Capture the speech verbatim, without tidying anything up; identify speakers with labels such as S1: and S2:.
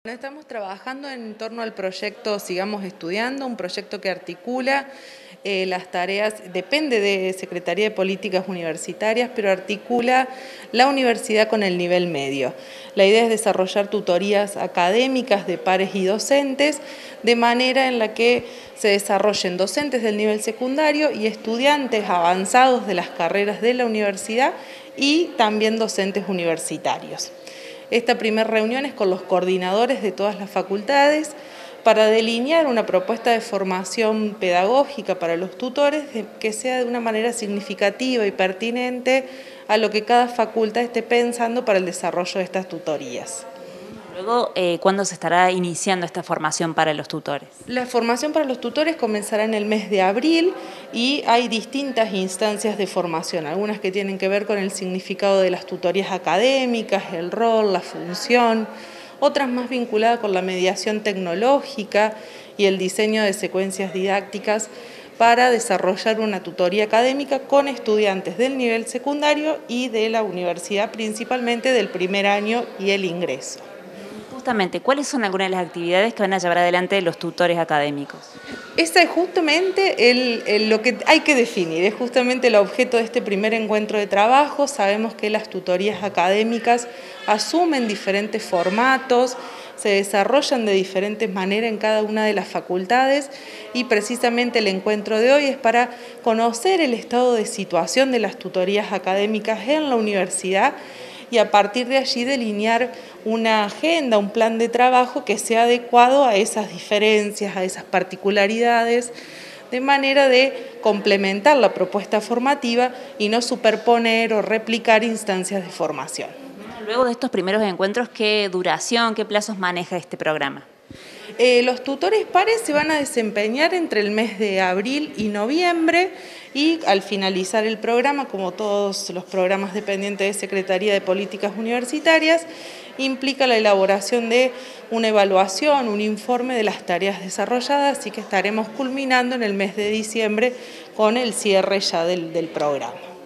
S1: Estamos trabajando en torno al proyecto Sigamos Estudiando, un proyecto que articula eh, las tareas, depende de Secretaría de Políticas Universitarias, pero articula la universidad con el nivel medio. La idea es desarrollar tutorías académicas de pares y docentes, de manera en la que se desarrollen docentes del nivel secundario y estudiantes avanzados de las carreras de la universidad y también docentes universitarios. Esta primera reunión es con los coordinadores de todas las facultades para delinear una propuesta de formación pedagógica para los tutores que sea de una manera significativa y pertinente a lo que cada facultad esté pensando para el desarrollo de estas tutorías.
S2: Luego, eh, ¿cuándo se estará iniciando esta formación para los tutores?
S1: La formación para los tutores comenzará en el mes de abril y hay distintas instancias de formación, algunas que tienen que ver con el significado de las tutorías académicas, el rol, la función, otras más vinculadas con la mediación tecnológica y el diseño de secuencias didácticas para desarrollar una tutoría académica con estudiantes del nivel secundario y de la universidad, principalmente del primer año y el ingreso.
S2: Justamente, ¿cuáles son algunas de las actividades que van a llevar adelante los tutores académicos?
S1: Ese es justamente el, el, lo que hay que definir, es justamente el objeto de este primer encuentro de trabajo. Sabemos que las tutorías académicas asumen diferentes formatos, se desarrollan de diferentes maneras en cada una de las facultades y precisamente el encuentro de hoy es para conocer el estado de situación de las tutorías académicas en la universidad y a partir de allí delinear una agenda, un plan de trabajo que sea adecuado a esas diferencias, a esas particularidades, de manera de complementar la propuesta formativa y no superponer o replicar instancias de formación.
S2: Luego de estos primeros encuentros, ¿qué duración, qué plazos maneja este programa?
S1: Eh, los tutores pares se van a desempeñar entre el mes de abril y noviembre y al finalizar el programa, como todos los programas dependientes de Secretaría de Políticas Universitarias, implica la elaboración de una evaluación, un informe de las tareas desarrolladas, así que estaremos culminando en el mes de diciembre con el cierre ya del, del programa.